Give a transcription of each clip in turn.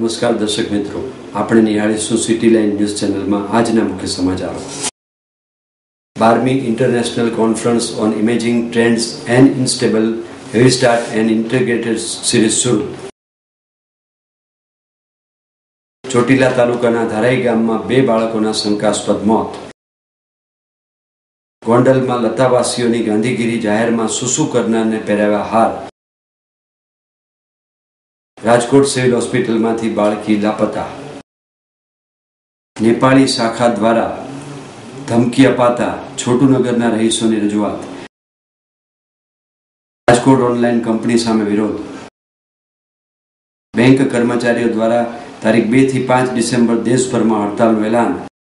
नमस्कार दर्शक मित्रों, આપણે નિહાળીશું સિટી લાઇન ન્યૂઝ ચેનલમાં આજના મુખ્ય સમાચારો। 12મી international conference on imaging trends and instable heavy start and integrated series શરૂ। ચોટીલા તાલુકાના ધારાઈ ગામમાં 2 બાળકોના શંકાસ્પદ મોત। ગોંડલમાં લતાવાસીઓની ગાંધીગીરી, જાહેરમાં સુસુ કરનારને પહેરાવ્યા હાર। રાજકોટ સિવિલ હોસ્પિટલમાંથી બાળકી લાપતા। નેપાળી શાખા દ્વારા ધમકી અપાતા છોટુનગરના રહીશોની રજૂઆત। રાજકોટ ઓનલાઈન કંપની સામે વિરોધ। બેંક કર્મચારીઓ દ્વારા તારીખ 2 થી 5 ડિસેમ્બર દેશભરમાં હડતાલનું એલાન।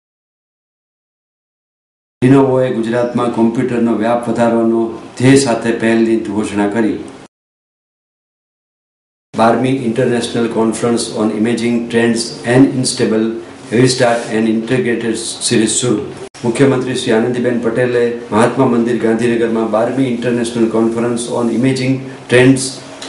લિનોવોએ ગુજરાતમાં કોમ્પ્યુટરનો વ્યાપ વધારવાનો ધ્યેય સાથે પહેલની ઘોષણા કરી। 12મી international conference on imaging trends and instable heavy start and integrated series શરૂ। મુખ્યમંત્રી શ્રી આનંદીબેન પટેલે મહાત્મા મંદિર ગાંધીનગરમાં 12મી international conference on imaging trends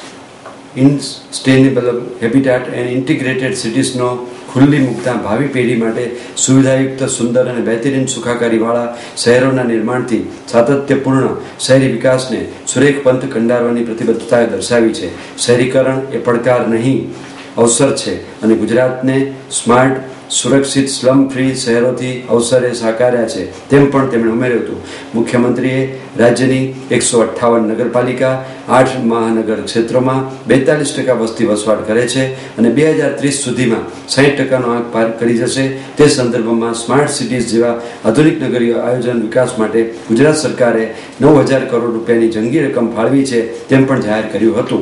sustainable habitat and integrated સિટીઝનો ખુલ્લી મૂકતા ભાવિ પેઢી માટે સુવિધાયુક્ત, સુંદર અને બહેતરીન સુખાકારીવાળા શહેરોના નિર્માણથી સાતત્યપૂર્ણ શહેરી વિકાસને સુરેખ પંથ કંડારવાની પ્રતિબદ્ધતાએ દર્શાવી છે। શહેરીકરણ એ પડકાર નહીં, અવસર છે અને ગુજરાતને સ્માર્ટ, સુરક્ષિત, સ્લમ ફ્રી શહેરોથી અવસરે સાકાર્યા છે તેમ પણ તેમણે ઉમેર્યું હતું। મુખ્યમંત્રીએ રાજ્યની 158 નગરપાલિકા, 8 મહાનગર ક્ષેત્રોમાં 42% વસ્તી વસવાટ કરે છે અને 2030 સુધીમાં 60%નો આંક પાર કરી જશે તે સંદર્ભમાં સ્માર્ટ સિટીઝ જેવા આધુનિક નગરીય આયોજન વિકાસ માટે ગુજરાત સરકારે 9,000 કરોડ રૂપિયાની જંગી રકમ ફાળવી છે તેમ પણ જાહેર કર્યું હતું।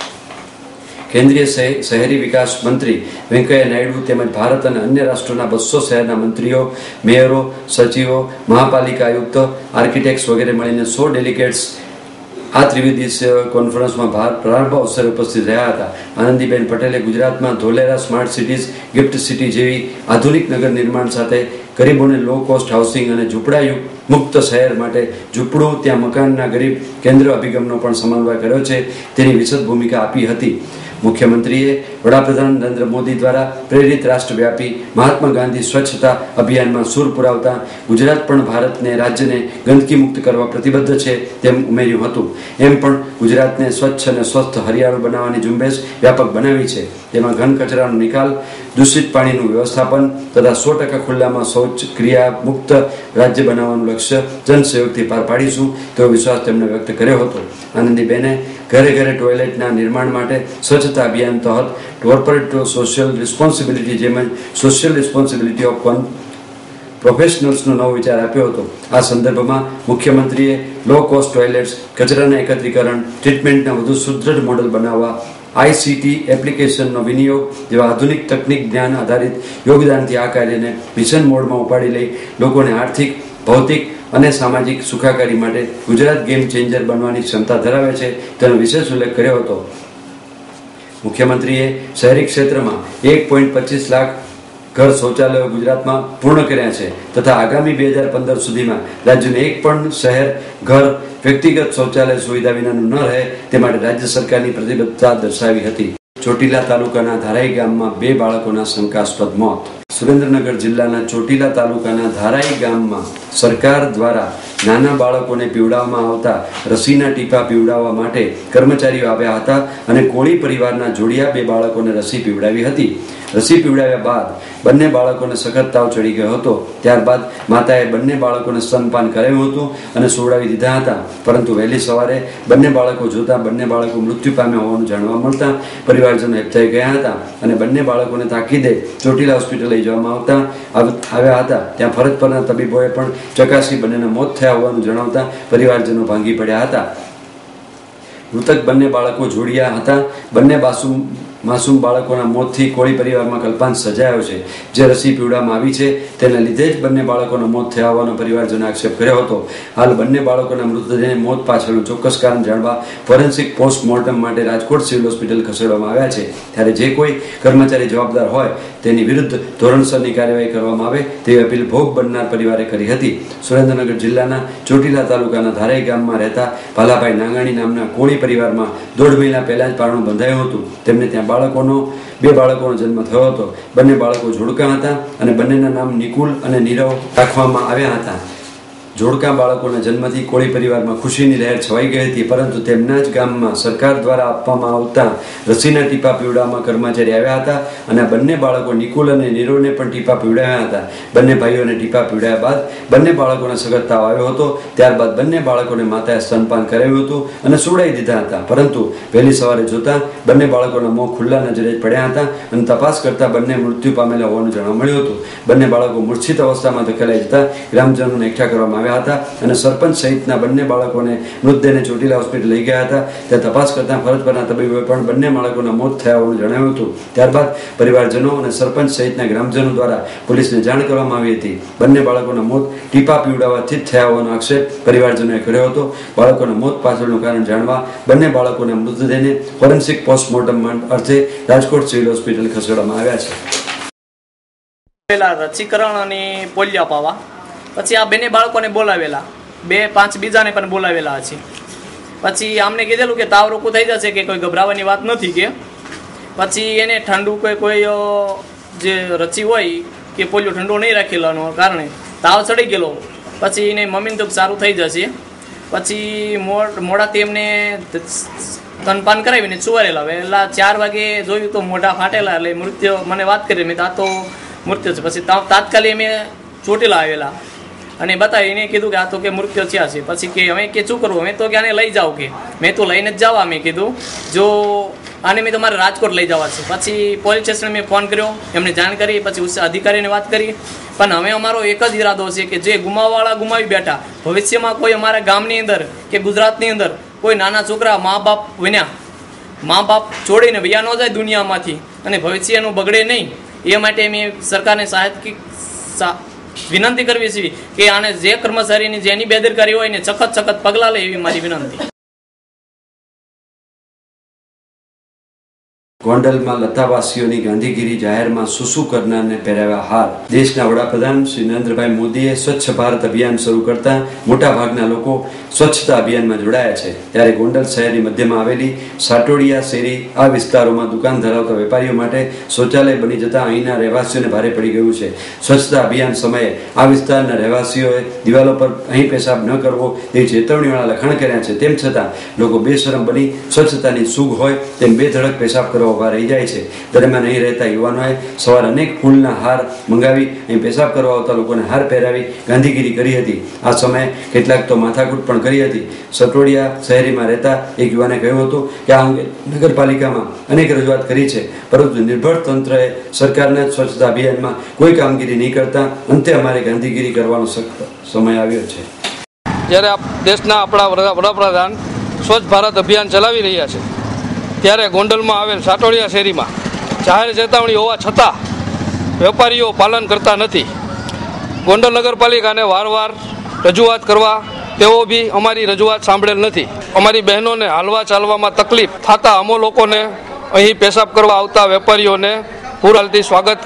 કેન્દ્રીય શહેરી વિકાસ મંત્રી વેંકૈયા નાયડુ તેમજ ભારત અને અન્ય રાષ્ટ્રોના 200 શહેરના મંત્રીઓ, મેયરો, સચિવો, મહાપાલિકા આયુક્ત, આર્કિટેક્ટ્સ વગેરે મળીને 100 ડેલિગેટ્સ આ ત્રિવિધીય કોન્ફરન્સમાં પ્રારંભ અવસરે ઉપસ્થિત રહ્યા હતા। આનંદીબેન પટેલે ગુજરાતમાં Dholera smart cities, GIFT city જેવી આધુનિક નગર નિર્માણ સાથે ગરીબોને લો કોસ્ટ હાઉસિંગ અને ઝૂંપડા મુક્ત શહેર માટે ઝૂંપડું ત્યાં મકાનના ગરીબ કેન્દ્ર અભિગમનો પણ સમન્વય કર્યો છે તેની વિશદ ભૂમિકા આપી હતી। મુખ્યમંત્રીએ વડાપ્રધાન નરેન્દ્ર મોદી દ્વારા પ્રેરિત રાષ્ટ્રવ્યાપી મહાત્મા ગાંધી સ્વચ્છતા અભિયાનમાં સૂર પુરાવતા ગુજરાત પણ ભારતને રાજ્યને ગંદકી મુક્ત કરવા પ્રતિબદ્ધ છે તેમ ઉમેર્યું હતું। એમ પણ ગુજરાતને સ્વચ્છ અને સ્વસ્થ હરિયાળું બનાવવાની ઝુંબેશ વ્યાપક બનાવી છે। તેમાં ઘન કચરાનો નિકાલ, દૂષિત પાણીનું વ્યવસ્થાપન તથા 100% ખુલ્લામાં શૌચ ક્રિયા મુક્ત રાજ્ય બનાવવાનું લક્ષ્ય જનસહયોગથી પાર પાડીશું તેવો વિશ્વાસ તેમણે વ્યક્ત કર્યો હતો। આનંદીબેને ઘરે ઘરે ટોયલેટના નિર્માણ માટે સ્વચ્છતા અભિયાન તહત કોર્પોરેટ સોશિયલ રિસ્પોન્સિબિલિટી જેમ સોશિયલ રિસ્પોન્સિબિલિટી ઓફ પ્રોફેશનલ્સનો નવો વિચાર આપ્યો હતો। આ સંદર્ભમાં મુખ્યમંત્રીએ લો કોસ્ટ ટોયલેટ્સ, કચરાના એકત્રીકરણ, ટ્રીટમેન્ટના વધુ સુદૃઢ મોડલ બનાવવા, ICT એપ્લિકેશનનો વિનિયોગ જેવા આધુનિક તકનીક જ્ઞાન આધારિત યોગદાનથી આ કાર્યને મિશન મોડમાં ઉપાડી લઈ લોકોને આર્થિક, ભૌતિક અને સામાજિક સુખાકારી માટે ગુજરાત ગેમ ચેન્જર બનવાની ક્ષમતા ધરાવે છે તેનો વિશેષ ઉલ્લેખ કર્યો હતો। મુખ્યમંત્રીએ શહેરી ક્ષેત્રમાં 1.25 લાખ ઘર શૌચાલયો ગુજરાતમાં પૂર્ણ કર્યા છે તથા આગામી 2015 સુધીમાં રાજ્યનું એક પણ શહેર ઘર વ્યક્તિગત શૌચાલય સુવિધા વિનાનું ન રહે તે માટે રાજ્ય સરકારની પ્રતિબદ્ધતા દર્શાવી હતી। ચોટીલા તાલુકાના ધારાઈ ગામમાં 2 બાળકોના શંકાસ્પદ મોત। સુરેન્દ્રનગર જિલ્લાના ચોટીલા તાલુકાના ધારાઈ ગામમાં સરકાર દ્વારા નાના બાળકોને પીવડાવવામાં આવતા રસીના ટીપા પીવડાવવા માટે કર્મચારીઓ આવ્યા હતા અને કોળી પરિવારના જોડિયા 2 બાળકોને રસી પીવડાવી હતી। રસી પીવડાવ્યા બાદ બંને બાળકોને સખત તાવ ચડી ગયો હતો। ત્યારબાદ માતાએ બંને બાળકોને સ્તનપાન કરાવ્યું હતું અને સુવડાવી દીધા હતા, પરંતુ વહેલી સવારે બંને બાળકો જોતા બંને બાળકો મૃત્યુ પામ્યા હોવાનું જાણવા મળતા પરિવારજનો હેબતાઈ ગયા હતા અને બંને બાળકોને તાકીદે ચોટીલા હોસ્પિટલ લઈ જવામાં આવ્યા હતા। ત્યાં ફરજ પરના તબીબોએ પણ ચકાસી બંનેના મોત થયા હોવાનું જણાવતા પરિવારજનો ભાંગી પડ્યા હતા। મૃતક બંને બાળકો જોડિયા હતા। બંને માસૂમ બાળકોના મોતથી કોળી પરિવારમાં કલ્પાંત સર્જાયો છે। જે રસી પીવડાવવામાં આવી છે તેના લીધે જ બંને બાળકોના મોત થયા હોવાનો પરિવારજનોએ આક્ષેપ કર્યો હતો। હાલ બંને બાળકોના મૃતદેહને મોત પાછળનું ચોક્કસ કારણ જાણવા ફોરેન્સિક પોસ્ટમોર્ટમ માટે રાજકોટ સિવિલ હોસ્પિટલ ખસેડવામાં આવ્યા છે। ત્યારે જે કોઈ કર્મચારી જવાબદાર હોય તેની વિરુદ્ધ ધોરણસરની કાર્યવાહી કરવામાં આવે તેવી અપીલ ભોગ બનનાર પરિવારે કરી હતી। સુરેન્દ્રનગર જિલ્લાના ચોટીલા તાલુકાના ધારાઈ ગામમાં રહેતા ભાલાભાઈ નાંગાણી નામના કોળી પરિવારમાં 1.5 મહિના પહેલા જ પારણું બંધાયું હતું। તેમને ત્યાં બાળકોનો 2 બાળકોનો જન્મ થયો હતો. બંને બાળકો જોડકા હતા અને બંનેના નામ નિકુલ અને નીરવ રાખવામાં આવ્યા હતા. જોડકા બાળકોના જન્મથી કોળી પરિવારમાં ખુશીની લહેર છવાઈ ગઈ હતી, પરંતુ તેમના જ ગામમાં સરકાર દ્વારા આપવામાં આવતા રસીના ટીપા પીવડાવવામાં કર્મચારી આવ્યા હતા અને બંને બાળકો નિકુલ અને નીરવને પણ ટીપા પીવડાવ્યા હતા. બંને ભાઈઓને ટીપા પીવડાવ્યા બાદ બંને બાળકોને સખત તાવ આવ્યો હતો. ત્યારબાદ બંને બાળકોને માતાએ સ્તનપાન કરાવ્યું હતું અને સુવડાવી દીધા હતા, પરંતુ વહેલી સવારે જોતા બંને બાળકોના મોં ખુલ્લા નજરે પડ્યા હતા અને તપાસ કરતા બંને મૃત્યુ પામેલા હોવાનું જાણવા મળ્યું હતું. બંને બાળકો મૂર્છિત અવસ્થામાં ધકેલાઈ જતા ગ્રામજનોને એકઠા કરવામાં આવ્યા હતા અને સરપંચ સહિતના બંને બાળકોને મૃતદેહને ચોટીલા હોસ્પિટલ લઈ ગયા હતા. ત્યાં તપાસ કરતા ફરજ પરના તબીબોએ પણ બંને બાળકોના મોત થયા હોવાનું જણાવ્યું હતું. ત્યારબાદ પરિવારજનો અને સરપંચ સહિતના ગ્રામજનો દ્વારા પોલીસને જાણ કરવામાં આવી હતી. બંને બાળકોના મોત ટીપા પીવડાવવાથી જ થયા હોવાનો આક્ષેપ પરિવારજનોએ કર્યો હતો. બાળકોના મોત પાછળનું કારણ જાણવા બંને બાળકોના મૃતદેહને ફોરેન્સિક પોસ્ટમોર્ટમ અર્થે રાજકોટ સિવિલ હોસ્પિટલ ખસેડવામાં આવ્યા છે. પેલા રસીકરણ અને પોલિયો અપાવવા, પછી આ બંને બાળકોને બોલાવેલા, 2-5 બીજાને પણ બોલાવેલા છે. પછી આમને કીધેલું કે તાવ રોકું થઈ જશે, કે કોઈ ગભરાવાની વાત નથી. કે પછી એને ઠંડુ કોઈ જે રસી હોય કે પોલિયો ઠંડુ નહીં રાખેલાનો કારણે તાવ ચડી ગયેલો. પછી એને મમ્મીને તો સારું થઈ જશે. પછી મોડાથી એમને સ્તનપાન કરાવીને સુવારેલા. વહેલા 4 વાગે જોયું તો મોઢા ફાટેલા, એટલે મૃત્યુ મને વાત કરી. મેં આ તો મૃત્યુ છે. પછી તાત્કાલિક અમે ચોટીલા આવેલા અને બતાવીને કીધું કે આ તો કે મૃત્યુ થયા છે. પછી કે અમે કે શું કરવું, અમે તો કે આને લઈ જાઓ. કે મેં તો લઈને જ જવા. મેં કીધું જો આને મેં તમારે રાજકોટ લઈ જવા છે. પછી પોલીસ સ્ટેશને મેં ફોન કર્યો, એમને જાણ કરી, પછી અધિકારીને વાત કરી. પણ હવે અમારો એક જ ઈરાદો છે કે જે ગુમાવવાળા ગુમાવી બેઠા, ભવિષ્યમાં કોઈ અમારા ગામની અંદર કે ગુજરાતની અંદર કોઈ નાના છોકરા મા બાપ છોડીને વયા ન જાય દુનિયામાંથી અને ભવિષ્યનું બગડે નહીં, એ માટે મેં સરકારને વિનંતી કરવી છે કે આને જે કર્મચારીની જેની બેદરકારી હોય ને સખત પગલાં લે, એવી મારી વિનંતી. ગોંડલમાં લતાવાસીઓની ગાંધીગીરી, જાહેરમાં સુસુ કરનારને પહેરાવ્યા હાર. દેશના વડાપ્રધાન શ્રી નરેન્દ્રભાઈ મોદીએ સ્વચ્છ ભારત અભિયાન શરૂ કરતા મોટા ભાગના લોકો સ્વચ્છતા અભિયાનમાં જોડાયા છે. ત્યારે ગોંડલ શહેરની મધ્યમાં આવેલી સાટોડિયા શેરી આ વિસ્તારોમાં દુકાન ધરાવતા વેપારીઓ માટે શૌચાલય બની જતા અહીંના રહેવાસીઓને ભારે પડી ગયું છે. સ્વચ્છતા અભિયાન સમયે આ વિસ્તારના રહેવાસીઓએ દિવાલો પર અહીં પેશાબ ન કરવો તેવી ચેતવણીવાળા લખાણ કર્યા છે. તેમ છતાં લોકો બેશરમ બની સ્વચ્છતાની સૂગ હોય તેમ બેધડક પેશાબ કરવા ઉભા રહી જાય છે. દરમિયાન અહીં રહેતા યુવાનોએ સવારે અનેક ફૂલના હાર મંગાવી અહીં પેશાબ કરવા આવતા લોકોને હાર પહેરાવી ગાંધીગીરી કરી હતી. આ સમયે કેટલાક તો માથાકૂટ પણ કરી હતી. સટોડિયા શહેરીમાં રહેતા એક યુવાને કહ્યું હતું કે આ અંગે નગરપાલિકામાં અનેક રજૂઆત કરી છે, પરંતુ નિર્ભર તંત્રએ સરકારના સ્વચ્છતા અભિયાનમાં કોઈ કામગીરી નહીં કરતા અંતે અમારે ગાંધીગીરી કરવાનો સમય આવ્યો છે. જ્યારે દેશના આપણા વડાપ્રધાન સ્વચ્છ ભારત અભિયાન ચલાવી રહ્યા છે, ત્યારે ગોંડલમાં આવેલ સાટોડિયા શેરીમાં જાહેર ચેતવણી હોવા છતાં વેપારીઓ પાલન કરતા નથી. ગોંડલ નગરપાલિકાને વારવાર રજૂઆત કરવા તેઓ બી અમારી રજૂઆત સાંભળેલ નથી. અમારી બહેનોને હાલવા ચાલવામાં તકલીફ થતા અમો લોકોને અહીં પેશાબ કરવા આવતા વેપારીઓને પૂરહાલથી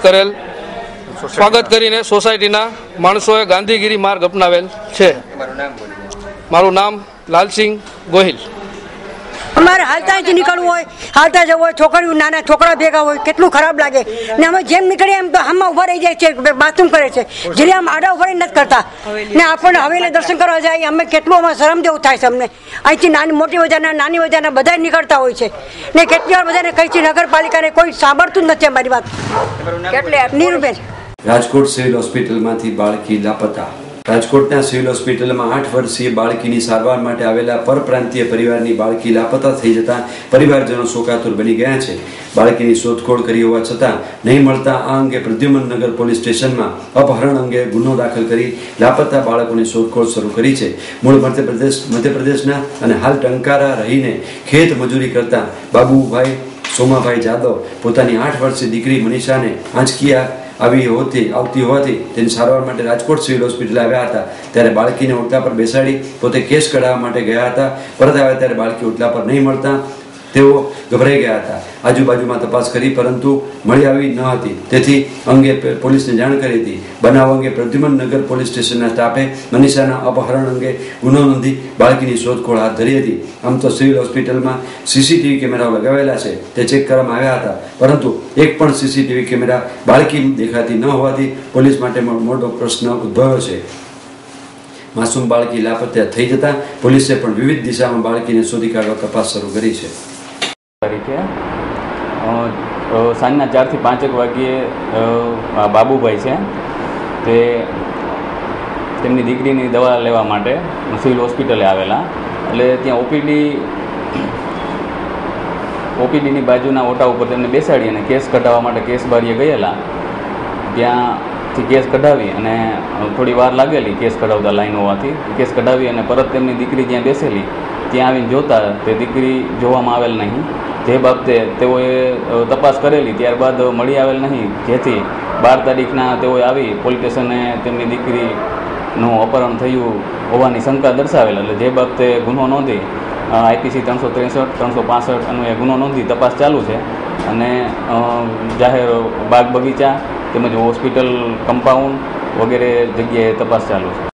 સ્વાગત કરીને સોસાયટીના માણસોએ ગાંધીગીરી માર્ગ અપનાવેલ છે. મારું નામ લાલસિંહ ગોહિલ. અમારે હાલતા જ નીકળવું હોય, હાલતા જવું હોય, છોકરીઓ નાના છોકરા ભેગા હોય, કેટલું ખરાબ લાગે. ને અમે જેમ નીકળીએ એમ તો આમાં ઉભા રહી જાય છે, બાથરૂમ કરે છે, જેને આમ આડા ઉભા નથી કરતા. ને આપણને હવેલી દર્શન કરવા જાય, અમે કેટલું અમારે શરમ જેવું થાય છે. અમને અહીંથી નાની બજારના બધા નીકળતા હોય છે. ને કેટલી વાર બધાને કહી છે, નગરપાલિકાને કોઈ સાંભળતું જ નથી અમારી વાત. નીરુબેન. રાજકોટ સિવિલ હોસ્પિટલમાંથી બાળકી લાપતા. રાજકોટના સિવિલ હોસ્પિટલમાં 8 વર્ષીય બાળકીની સારવાર માટે આવેલા પરપ્રાંતીય પરિવારની બાળકી લાપતા થઈ જતા પરિવારજનો શોકાતુર બની ગયા છે. બાળકીની શોધખોળ કરી હોવા છતાં નહીં મળતા આ અંગે પ્રદ્યુમનનગર પોલીસ સ્ટેશનમાં અપહરણ અંગે ગુનો દાખલ કરી લાપતા બાળકોની શોધખોળ શરૂ કરી છે. મૂળ મધ્યપ્રદેશના અને હાલ ટંકારા રહીને ખેત મજૂરી કરતા બાબુભાઈ સોમાભાઈ જાદવ પોતાની 8 વર્ષીય દીકરી મનીષાને આંચકીયા આવતી હોવાથી તેની સારવાર માટે રાજકોટ સિવિલ હોસ્પિટલ આવ્યા હતા. ત્યારે બાળકીને ઓટલા પર બેસાડી પોતે કેસ કઢાવવા માટે ગયા હતા. પરત આવ્યા ત્યારે બાળકી ઓટલા પર નહીં મળતા તેઓ ગભરાઈ ગયા હતા. આજુબાજુમાં તપાસ કરી પરંતુ મળી આવી ન હતી. તેથી અંગે પોલીસને જાણ કરી હતી. બનાવ અંગે પ્રદ્યુમનનગર પોલીસ સ્ટેશનના સ્ટાફે મનીષાના અપહરણ અંગે ગુનો નોંધી બાળકીની શોધખોળ હાથ ધરી હતી. આમ તો સિવિલ હોસ્પિટલમાં સીસીટીવી કેમેરાઓ લગાવેલા છે, તે ચેક કરવામાં આવ્યા હતા, પરંતુ એક પણ સીસીટીવી કેમેરા બાળકી દેખાતી ન હોવાથી પોલીસ માટે મોટો પ્રશ્ન ઉદ્ભવ્યો છે. માસૂમ બાળકી લાપતા થઈ જતા પોલીસે પણ વિવિધ દિશામાં બાળકીને શોધી કાઢવા તપાસ શરૂ કરી છે. તારીખે સાંજના 4 થી 5 વાગ્યે બાબુભાઈ છે તે તેમની દીકરીની દવા લેવા માટે સિવિલ હોસ્પિટલે આવેલા. એટલે ત્યાં ઓપીડીની બાજુના ઓટા ઉપર તેમને બેસાડી અને કેસ કઢાવવા માટે કેસ બારીએ ગયેલા. ત્યાંથી કેસ કઢાવી અને થોડી વાર લાગેલી કેસ કઢાવતા લાઈન હોવાથી કેસ કઢાવી અને પરત તેમની દીકરી જ્યાં બેસેલી ત્યાં આવીને જોતા તે દીકરી જોવામાં આવેલ નહીં. જે બાબતે તેઓએ તપાસ કરેલી, ત્યારબાદ મળી આવેલ નહીં, જેથી 12 તારીખના તેઓએ આવી પોલીસ સ્ટેશને તેમની દીકરીનું અપહરણ થયું હોવાની શંકા દર્શાવેલ. એટલે જે બાબતે ગુનો નોંધી IPC 363, 365 અન્વયે ગુનો નોંધી તપાસ ચાલુ છે અને જાહેર બાગ બગીચા તેમજ હોસ્પિટલ કમ્પાઉન્ડ વગેરે જગ્યાએ તપાસ ચાલુ છે.